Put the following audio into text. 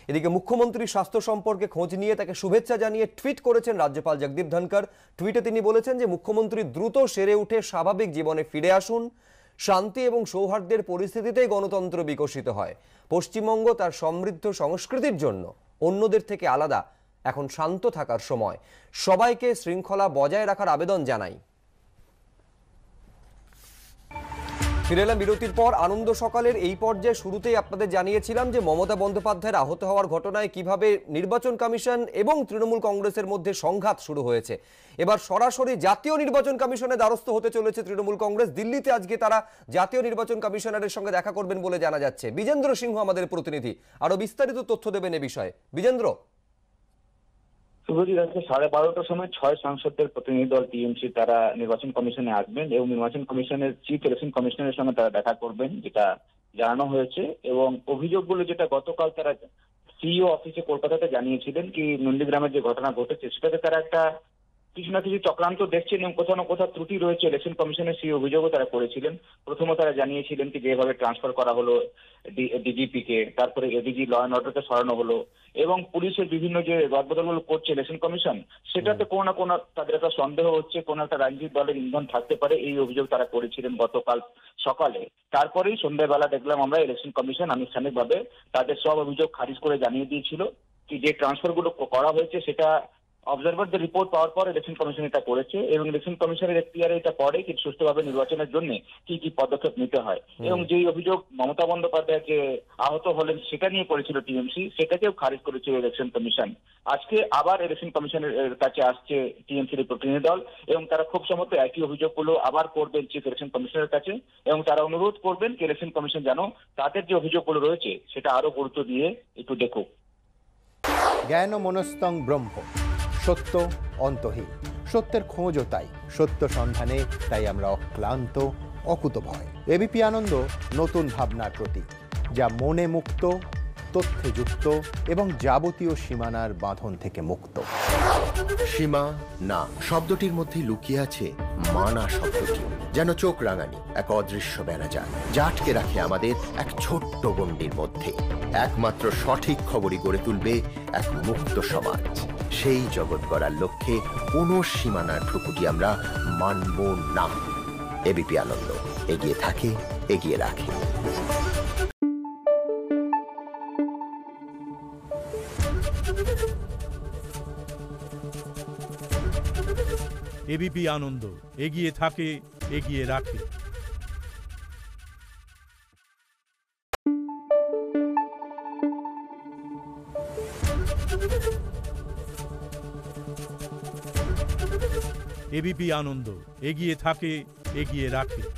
এদিকে মুখ্যমন্ত্রীর স্বাস্থ্য সম্পর্কে খোঁজ নিয়ে তাকে শুভেচ্ছা জানিয়ে টুইট করেছেন রাজ্যপাল জগদীপ ধনখড়। টুইটে তিনি বলেছেন যে মুখ্যমন্ত্রী দ্রুত সেরে উঠে স্বাভাবিক জীবনে ফিরে আসুন। শান্তি এবং সৌহার্দ্যের পরিস্থিতিতেই গণতন্ত্র বিকশিত হয়। পশ্চিমবঙ্গ তার সমৃদ্ধ সংস্কৃতির জন্য অন্যদের থেকে আলাদা। এখন শান্ত থাকার সময়। সবাইকে শৃঙ্খলা বজায় রাখার আবেদন জানাই। ফিরে এলাম বিরতির পর। আনন্দ সকালের এই পর্যায়ে শুরুতেই আপনাদের জানিয়েছিলাম যে মমতা বন্দ্যোপাধ্যায়ের আহত হওয়ার ঘটনায় কিভাবে নির্বাচন কমিশন এবং তৃণমূল কংগ্রেসের মধ্যে সংঘাত শুরু হয়েছে। এবার সরাসরি জাতীয় নির্বাচন কমিশনের দ্বারস্থ হতে চলেছে তৃণমূল কংগ্রেস। দিল্লিতে আজকে তারা জাতীয় নির্বাচন কমিশনারের সঙ্গে দেখা করবেন বলে জানা যাচ্ছে। বিজেন্দ্র সিংহ আমাদের প্রতিনিধি আরো বিস্তারিত তথ্য দেবেন এ বিষয়ে। বিজেন্দ্র। শুভজিৎ, আজকে 12:30টার সময় 6 সাংসদদের প্রতিনিধি দল টিএমসি তারা নির্বাচন কমিশনে আসবেন এবং নির্বাচন কমিশনের চিফ ইলেকশন কমিশনারের সঙ্গে তারা দেখা করবেন, যেটা জানানো হয়েছে। এবং অভিযোগগুলো যেটা গতকাল তারা সিইও অফিসে কলকাতাতে জানিয়েছিলেন কি নন্দীগ্রামের যে ঘটনা ঘটেছে সেটাতে তারা একটা কিছু না কিছু চক্রান্ত দেখছেন এবং কোথাও না কোথাও ত্রুটি রয়েছে ইলেকশন কমিশনের সেই অভিযোগও তারা করেছিলেন। প্রথমে তারা জানিয়েছিলেন কি যেভাবে ট্রান্সফার করা হলো ডিজিপি কে, তারপরে এডিজি ল অ্যান্ড অর্ডারকে সরানো হলো এবং পুলিশের বিভিন্ন যে রদবদলগুলো করছে ইলেকশন কমিশন, সেটাতে কোনো না কোনো তাদের একটা সন্দেহ হচ্ছে, কোনো একটা রাজনৈতিক দলের ইন্ধন থাকতে পারে, এই অভিযোগ তারা করেছিলেন গতকাল সকালে। তারপরেই সন্ধ্যাবেলা দেখলাম আমরা ইলেকশন কমিশন আনুষ্ঠানিকভাবে তাদের সব অভিযোগ খারিজ করে জানিয়ে দিয়েছিল কি যে ট্রান্সফার গুলো করা হয়েছে সেটা অবজারভারদের রিপোর্ট পাওয়ার পর ইলেকশন কমিশন এটা করেছে এবং ইলেকশন কমিশনের এখতিয়ারে এটা পড়ে কি সুষ্ঠুভাবে নির্বাচনের জন্য কি কি পদক্ষেপ নিতে হয়। এবং যেই অভিযোগ মমতা বন্দ্যোপাধ্যায় যে আহত হলেন সেটা নিয়ে করেছিল টিএমসি, সেটাকেও খারিজ করেছিল ইলেকশন কমিশন। আজকে আবার ইলেকশন কমিশনের কাছে আসছে টিএমসির প্রতিনিধি দল এবং তারা খুব সম্ভবত একই অভিযোগগুলো আবার করবেন চিফ ইলেকশন কমিশনের কাছে এবং তারা অনুরোধ করবেন কি ইলেকশন কমিশন যেন তাদের যে অভিযোগগুলো রয়েছে সেটা আরো গুরুত্ব দিয়ে একটু দেখুক। জ্ঞান মনস্তং ব্রহ্ম, সত্য অন্তহীন। সত্যের খোঁজও তাই, সত্য সন্ধানে তাই আমরা অক্লান্ত, অকুতভয়। এবিপি আনন্দ নতুন ভাবনার প্রতীক, যা মনে মুক্ত, তথ্যে যুক্ত এবং যাবতীয় সীমানার বাঁধন থেকে মুক্ত। সীমা না শব্দটির মধ্যে লুকিয়ে আছে মানা শব্দটি, যেন চোখ রাঙানি এক অদৃশ্য বেড়াজাল যা আটকে রাখে আমাদের এক ছোট্ট গণ্ডির মধ্যে। একমাত্র সঠিক খবরই গড়ে তুলবে এক মুক্ত সমাজ। সেই জগৎ গড়ার লক্ষ্যে কোনো সীমানার ঠুকুটি আমরা মানব না। এবিপি আনন্দ এগিয়ে থাকে, এগিয়ে রাখে। এবিপি আনন্দ এগিয়ে থাকে, এগিয়ে রাখে। এবিপি আনন্দ এগিয়ে থাকে, এগিয়ে রাখে।